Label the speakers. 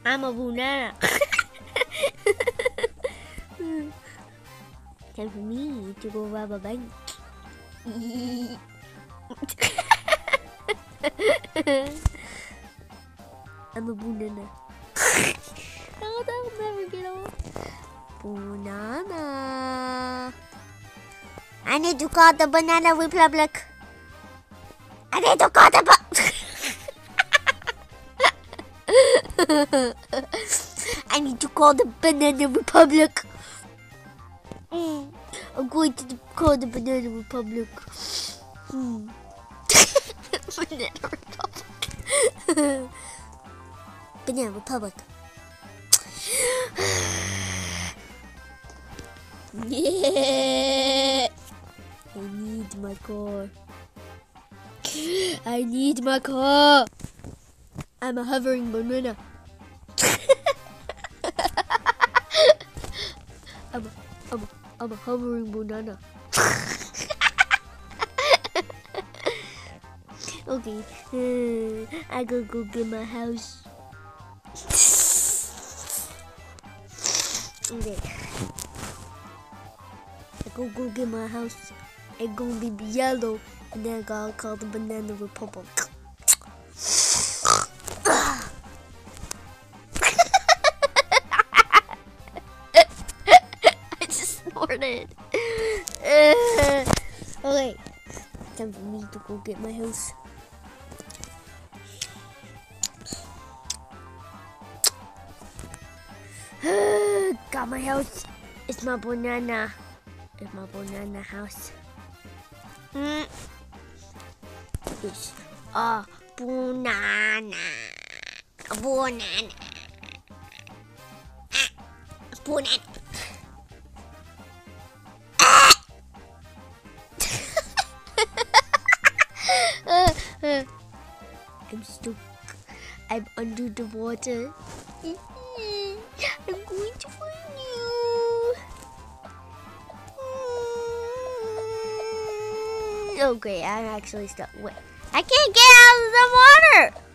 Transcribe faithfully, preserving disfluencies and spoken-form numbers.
Speaker 1: I'm a banana. Time for me to go rob a bank. I'm a banana. Oh, that will never get off. Banana. I need to call the Banana Republic. I need to call the ba I need to call the Banana Republic. Mm. I'm going to call the Banana Republic. Hmm. Banana Republic. Banana Republic. Yeah. I need my car. I need my car. I'm a hovering banana. I'm a, I'm a, I'm a hovering banana. Okay, uh, I gotta go get my house. Okay, I go go get my house. It's gonna be yellow, and then I gotta call the Banana Republic. I just snorted. Uh, okay, time for me to go get my house. Got my house. It's my banana. It's my banana house. Mm. It's a banana. A banana. Ah, a banana. Ah. uh, uh. I'm stuck. I'm under the water. I'm going to find you. Okay, I'm actually stuck. Wait, I can't get out of the water.